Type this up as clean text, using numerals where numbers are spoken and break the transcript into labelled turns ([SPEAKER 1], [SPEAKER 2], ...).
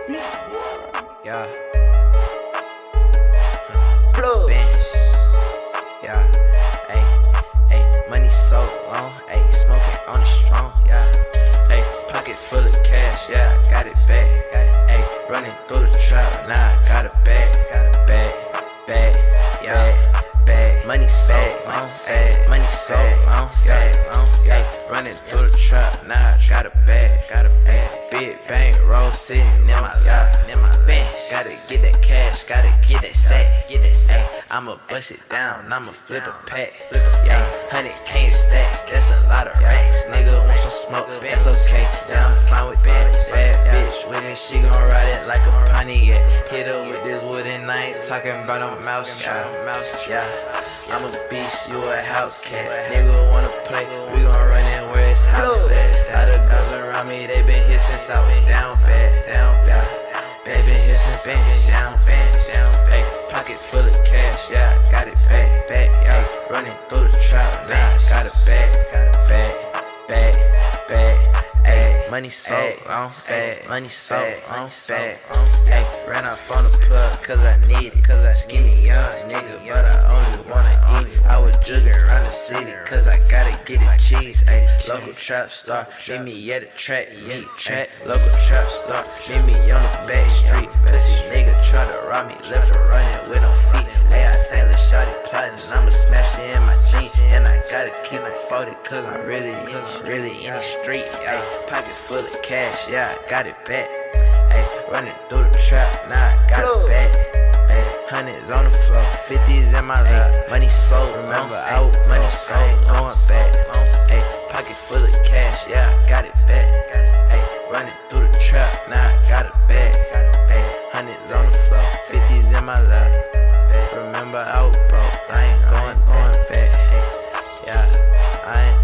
[SPEAKER 1] Yeah. Bench. Yeah. Ayy, money so long. Ayy, smoking on the strong. Yeah. Ayy, pocket full of cash. Yeah, got it back. Ayy, running through the trap. Now I got a bag. Bag. Yeah. Bag. Money so long. Ayy, money so long. Yeah. Running through the trap. Now I got a bag. Ayy, big bang roll sitting in my lap. Bench. Gotta get that cash. Gotta get that sack. I'ma bust it down, I'ma flip a pack. Yeah, 100K in stacks, that's a lot of racks. Nigga want some smoke, that's okay. Yeah, I'm fine with that. Bad bitch with me, she gon' ride it like a Pontiac. Hit her with this wooden night, talking about a mouse trap. Yeah, I'm a beast, you a house cat. Nigga wanna play, we gon' run in where it's house at. All the girls around me, they been here since I was down bad. They been here since I was down bad. Pocket full of cash, yeah, got it back, yeah. Running through the trap, now I got a bag, ayy. Money so long, ayy. Money so long, ayy. Ran off on the plug, cause I need it. Skinny young nigga, but I only wanna eat it. I was jugging around the city, cause I gotta get it cheese, ayy. Local trap star, meet me at the track, Local trap star, meet me on the back street. Pussy nigga try to rob me, left her running with no feet. Ayy, I think let's shot it plotting, I'ma smash it in my jeans. And I gotta keep it folded, cause I'm really in the street. Ayy, pocket full of cash, yeah, I got it back. Ayy, running through the trap, now I got it back. Ayy, hundreds on the floor, 50s in my lap. Money so, remember out, money so, going back. Ayy, pocket full of cash, yeah, I got it back. Ayy, running through the trap, now I got a bag. Ayy, hundreds on the floor, 50s in my lap. Remember out, bro, I ain't going back. Ay, yeah, I ain't